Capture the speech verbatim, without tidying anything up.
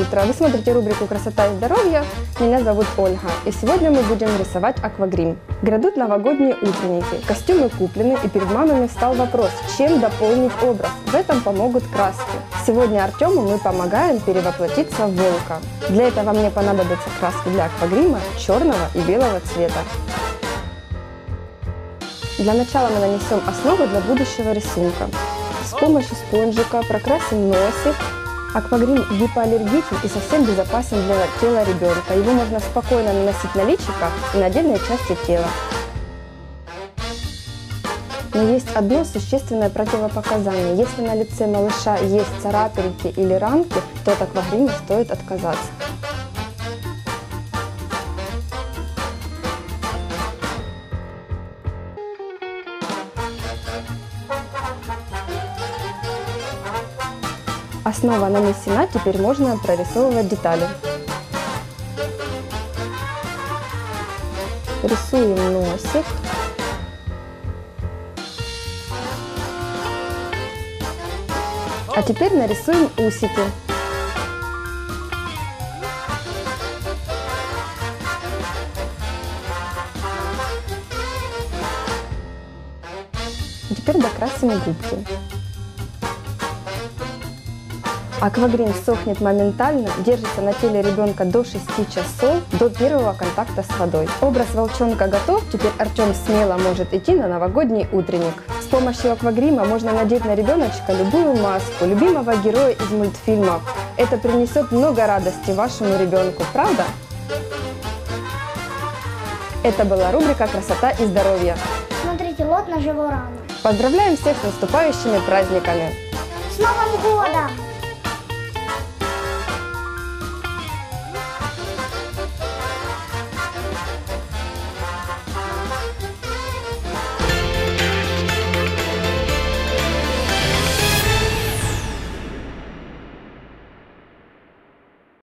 утро! Вы смотрите рубрику «Красота и здоровье». Меня зовут Ольга, и сегодня мы будем рисовать аквагрим. Грядут новогодние утренники, костюмы куплены, и перед мамами встал вопрос, чем дополнить образ. В этом помогут краски. Сегодня Артему мы помогаем перевоплотиться в волка. Для этого мне понадобятся краски для аквагрима черного и белого цвета. Для начала мы нанесем основу для будущего рисунка. С помощью спонжика прокрасим носик. Аквагрим гипоаллергичен и совсем безопасен для тела ребенка. Его можно спокойно наносить на личико и на отдельные части тела. Но есть одно существенное противопоказание. Если на лице малыша есть царапинки или ранки, то от аквагрима стоит отказаться. Основа нанесена, теперь можно прорисовывать детали. Рисуем носик. А теперь нарисуем усики. Теперь докрасим губки. Аквагрим сохнет моментально, держится на теле ребенка до шести часов, до первого контакта с водой. Образ волчонка готов, теперь Артем смело может идти на новогодний утренник. С помощью аквагрима можно надеть на ребеночка любую маску, любимого героя из мультфильмов. Это принесет много радости вашему ребенку, правда? Это была рубрика «Красота и здоровье». Смотрите, лот на живую рану. Поздравляем всех с наступающими праздниками! С Новым годом!